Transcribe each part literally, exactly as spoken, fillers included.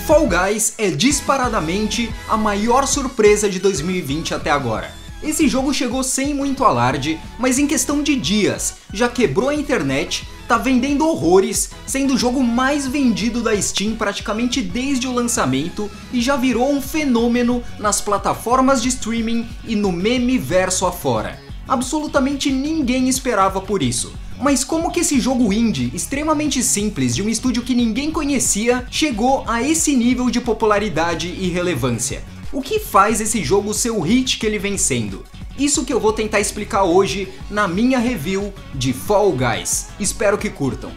Fall Guys é disparadamente a maior surpresa de dois mil e vinte até agora. Esse jogo chegou sem muito alarde, mas em questão de dias já quebrou a internet, tá vendendo horrores, sendo o jogo mais vendido da Steam praticamente desde o lançamento e já virou um fenômeno nas plataformas de streaming e no meme verso afora. Absolutamente ninguém esperava por isso. Mas como que esse jogo indie, extremamente simples, de um estúdio que ninguém conhecia, chegou a esse nível de popularidade e relevância? O que faz esse jogo ser o hit que ele vem sendo? Isso que eu vou tentar explicar hoje na minha review de Fall Guys. Espero que curtam.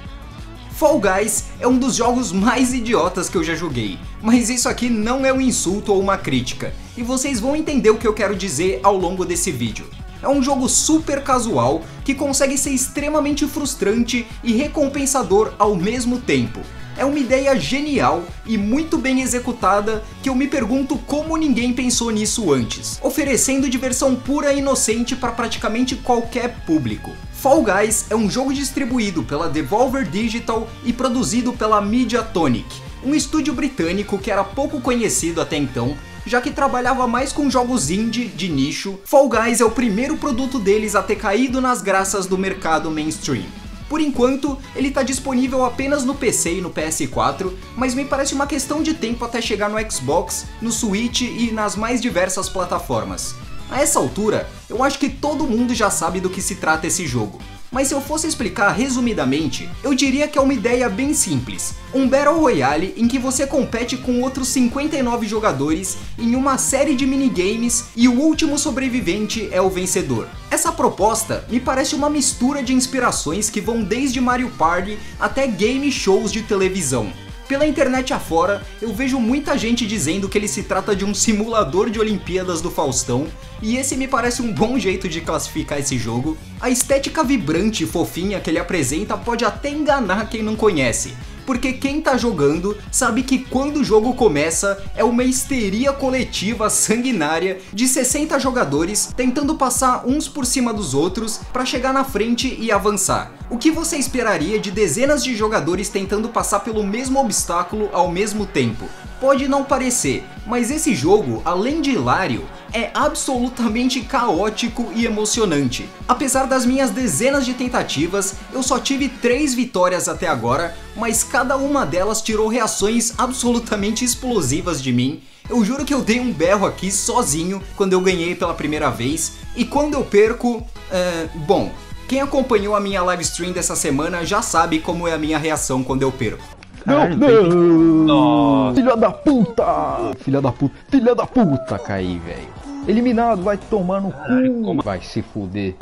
Fall Guys é um dos jogos mais idiotas que eu já joguei, mas isso aqui não é um insulto ou uma crítica, e vocês vão entender o que eu quero dizer ao longo desse vídeo. É um jogo super casual que consegue ser extremamente frustrante e recompensador ao mesmo tempo. É uma ideia genial e muito bem executada que eu me pergunto como ninguém pensou nisso antes, oferecendo diversão pura e inocente para praticamente qualquer público. Fall Guys é um jogo distribuído pela Devolver Digital e produzido pela Mediatonic, um estúdio britânico que era pouco conhecido até então, já que trabalhava mais com jogos indie de nicho. Fall Guys é o primeiro produto deles a ter caído nas graças do mercado mainstream. Por enquanto, ele está disponível apenas no P C e no P S quatro, mas me parece uma questão de tempo até chegar no Xbox, no Switch e nas mais diversas plataformas. A essa altura, eu acho que todo mundo já sabe do que se trata esse jogo. Mas se eu fosse explicar resumidamente, eu diria que é uma ideia bem simples. Um Battle Royale em que você compete com outros cinquenta e nove jogadores em uma série de minigames e o último sobrevivente é o vencedor. Essa proposta me parece uma mistura de inspirações que vão desde Mario Party até game shows de televisão. Pela internet afora, eu vejo muita gente dizendo que ele se trata de um simulador de Olimpíadas do Faustão, e esse me parece um bom jeito de classificar esse jogo. A estética vibrante e fofinha que ele apresenta pode até enganar quem não conhece, porque quem tá jogando sabe que quando o jogo começa é uma histeria coletiva sanguinária de sessenta jogadores tentando passar uns por cima dos outros para chegar na frente e avançar. O que você esperaria de dezenas de jogadores tentando passar pelo mesmo obstáculo ao mesmo tempo? Pode não parecer, mas esse jogo, além de hilário, é absolutamente caótico e emocionante. Apesar das minhas dezenas de tentativas, eu só tive três vitórias até agora, mas cada uma delas tirou reações absolutamente explosivas de mim. Eu juro que eu dei um berro aqui sozinho quando eu ganhei pela primeira vez, e quando eu perco, é... bom, quem acompanhou a minha live stream dessa semana já sabe como é a minha reação quando eu perco. Não, não! Nossa. Filha da puta! Filha da puta! Filha da puta! Caí, velho. Eliminado, vai tomar no cu! Como... Vai se fuder.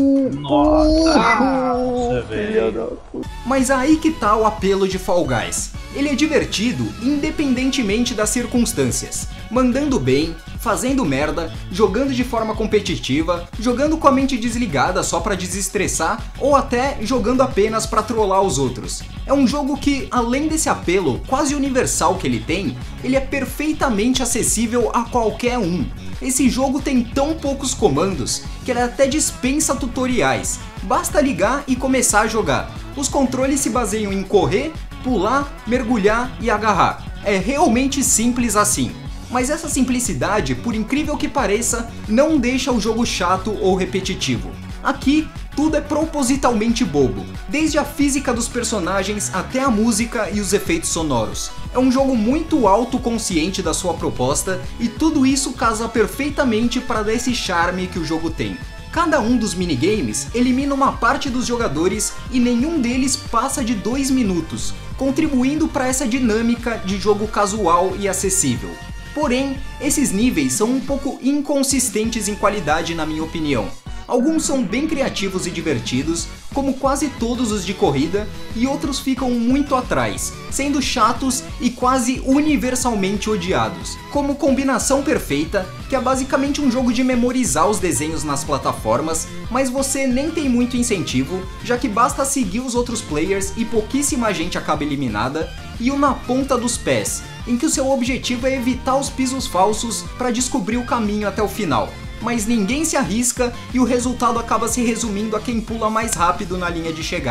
Nossa, velho. Mas aí que tá o apelo de Fall Guys. Ele é divertido independentemente das circunstâncias. Mandando bem, fazendo merda, jogando de forma competitiva, jogando com a mente desligada só pra desestressar ou até jogando apenas pra trollar os outros. É um jogo que, além desse apelo quase universal que ele tem, ele é perfeitamente acessível a qualquer um. Esse jogo tem tão poucos comandos que ele até dispensa tutoriais, basta ligar e começar a jogar. Os controles se baseiam em correr, pular, mergulhar e agarrar. É realmente simples assim. Mas essa simplicidade, por incrível que pareça, não deixa o jogo chato ou repetitivo. Aqui, tudo é propositalmente bobo, desde a física dos personagens até a música e os efeitos sonoros. É um jogo muito autoconsciente da sua proposta e tudo isso casa perfeitamente para dar esse charme que o jogo tem. Cada um dos minigames elimina uma parte dos jogadores e nenhum deles passa de dois minutos, contribuindo para essa dinâmica de jogo casual e acessível. Porém, esses níveis são um pouco inconsistentes em qualidade na minha opinião. Alguns são bem criativos e divertidos, como quase todos os de corrida, e outros ficam muito atrás, sendo chatos e quase universalmente odiados. Como Combinação Perfeita, que é basicamente um jogo de memorizar os desenhos nas plataformas, mas você nem tem muito incentivo, já que basta seguir os outros players e pouquíssima gente acaba eliminada, e o Na Ponta dos Pés, em que o seu objetivo é evitar os pisos falsos para descobrir o caminho até o final. Mas ninguém se arrisca e o resultado acaba se resumindo a quem pula mais rápido na linha de chegada.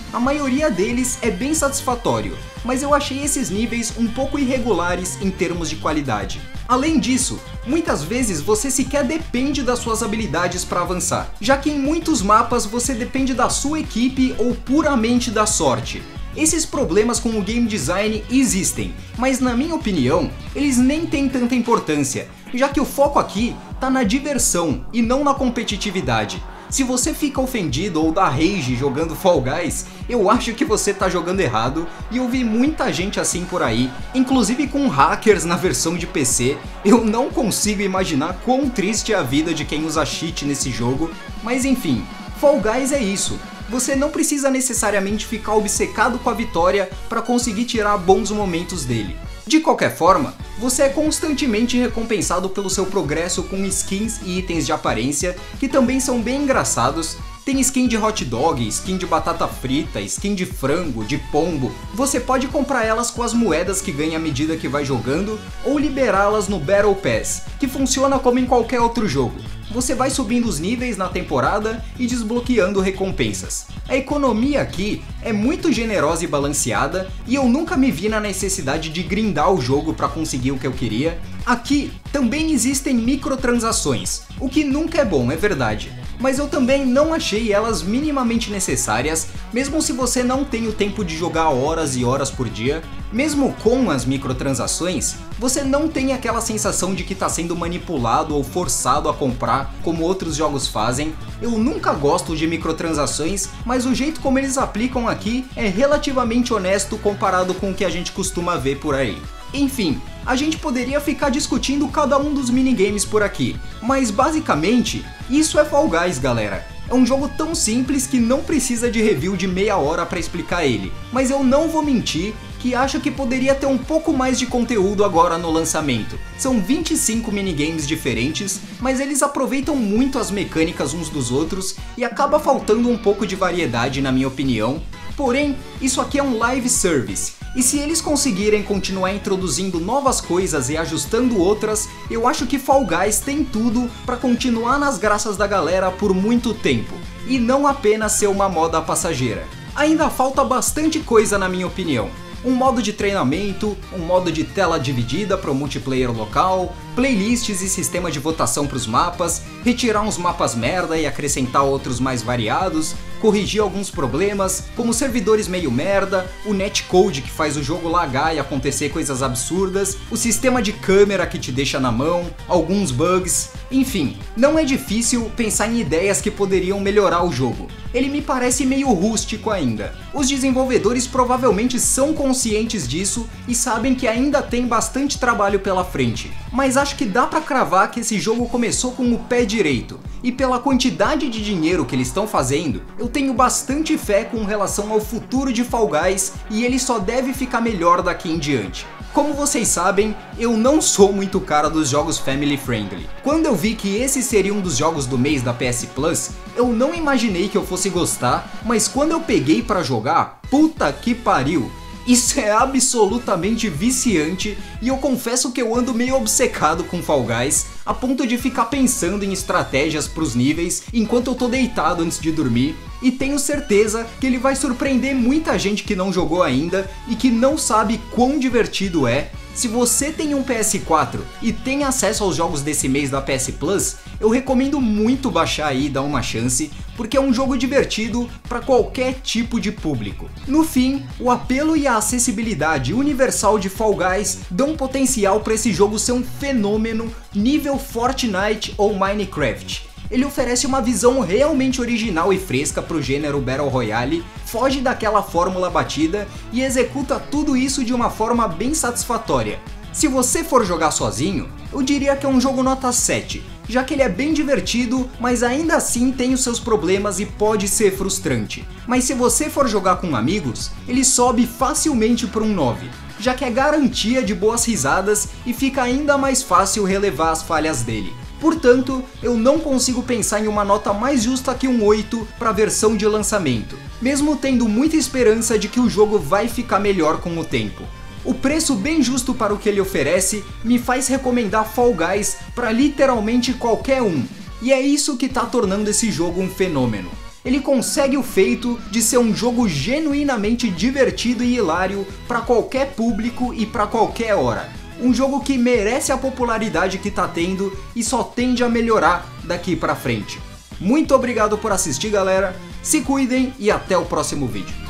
A maioria deles é bem satisfatório, mas eu achei esses níveis um pouco irregulares em termos de qualidade. Além disso, muitas vezes você sequer depende das suas habilidades para avançar, já que em muitos mapas você depende da sua equipe ou puramente da sorte. Esses problemas com o game design existem, mas na minha opinião, eles nem têm tanta importância, já que o foco aqui tá na diversão e não na competitividade. Se você fica ofendido ou dá rage jogando Fall Guys, eu acho que você tá jogando errado, e eu vi muita gente assim por aí, inclusive com hackers na versão de P C. Eu não consigo imaginar quão triste é a vida de quem usa cheat nesse jogo, mas enfim, Fall Guys é isso. Você não precisa necessariamente ficar obcecado com a vitória para conseguir tirar bons momentos dele. De qualquer forma, você é constantemente recompensado pelo seu progresso com skins e itens de aparência, que também são bem engraçados. Tem skin de hot dog, skin de batata frita, skin de frango, de pombo. Você pode comprar elas com as moedas que ganha à medida que vai jogando, ou liberá-las no Battle Pass, que funciona como em qualquer outro jogo. Você vai subindo os níveis na temporada e desbloqueando recompensas. A economia aqui é muito generosa e balanceada, e eu nunca me vi na necessidade de grindar o jogo para conseguir o que eu queria. Aqui também existem microtransações, o que nunca é bom, é verdade. Mas eu também não achei elas minimamente necessárias, mesmo se você não tem o tempo de jogar horas e horas por dia. Mesmo com as microtransações, você não tem aquela sensação de que está sendo manipulado ou forçado a comprar, como outros jogos fazem. Eu nunca gosto de microtransações, mas o jeito como eles aplicam aqui é relativamente honesto comparado com o que a gente costuma ver por aí. Enfim, a gente poderia ficar discutindo cada um dos minigames por aqui, mas basicamente, isso é Fall Guys, galera. É um jogo tão simples que não precisa de review de meia hora para explicar ele, mas eu não vou mentir que acho que poderia ter um pouco mais de conteúdo agora no lançamento. São vinte e cinco minigames diferentes, mas eles aproveitam muito as mecânicas uns dos outros e acaba faltando um pouco de variedade na minha opinião. Porém, isso aqui é um live service, e se eles conseguirem continuar introduzindo novas coisas e ajustando outras, eu acho que Fall Guys tem tudo para continuar nas graças da galera por muito tempo, e não apenas ser uma moda passageira. Ainda falta bastante coisa na minha opinião. Um modo de treinamento, um modo de tela dividida para o multiplayer local, playlists e sistema de votação para os mapas, retirar uns mapas merda e acrescentar outros mais variados, corrigir alguns problemas, como servidores meio merda, o netcode que faz o jogo lagar e acontecer coisas absurdas, o sistema de câmera que te deixa na mão, alguns bugs, enfim, não é difícil pensar em ideias que poderiam melhorar o jogo. Ele me parece meio rústico ainda. Os desenvolvedores provavelmente são conscientes disso e sabem que ainda tem bastante trabalho pela frente, mas acho que dá pra cravar que esse jogo começou com o pé direito, e pela quantidade de dinheiro que eles estão fazendo, eu tenho bastante fé com relação ao futuro de Fall Guys, e ele só deve ficar melhor daqui em diante. Como vocês sabem, eu não sou muito cara dos jogos family friendly. Quando eu vi que esse seria um dos jogos do mês da P S Plus, eu não imaginei que eu fosse gostar, mas quando eu peguei pra jogar, puta que pariu! Isso é absolutamente viciante, e eu confesso que eu ando meio obcecado com Fall Guys, a ponto de ficar pensando em estratégias pros níveis enquanto eu tô deitado antes de dormir, e tenho certeza que ele vai surpreender muita gente que não jogou ainda e que não sabe quão divertido é. Se você tem um P S quatro e tem acesso aos jogos desse mês da P S Plus, eu recomendo muito baixar aí e dar uma chance, porque é um jogo divertido para qualquer tipo de público. No fim, o apelo e a acessibilidade universal de Fall Guys dão potencial para esse jogo ser um fenômeno nível Fortnite ou Minecraft. Ele oferece uma visão realmente original e fresca para o gênero Battle Royale, foge daquela fórmula batida e executa tudo isso de uma forma bem satisfatória. Se você for jogar sozinho, eu diria que é um jogo nota sete, já que ele é bem divertido, mas ainda assim tem os seus problemas e pode ser frustrante. Mas se você for jogar com amigos, ele sobe facilmente para um nove, já que é garantia de boas risadas e fica ainda mais fácil relevar as falhas dele. Portanto, eu não consigo pensar em uma nota mais justa que um oito para a versão de lançamento, mesmo tendo muita esperança de que o jogo vai ficar melhor com o tempo. O preço bem justo para o que ele oferece me faz recomendar Fall Guys para literalmente qualquer um, e é isso que está tornando esse jogo um fenômeno. ele consegue o feito de ser um jogo genuinamente divertido e hilário para qualquer público e para qualquer hora. Um jogo que merece a popularidade que tá tendo e só tende a melhorar daqui pra frente. Muito obrigado por assistir, galera, se cuidem e até o próximo vídeo.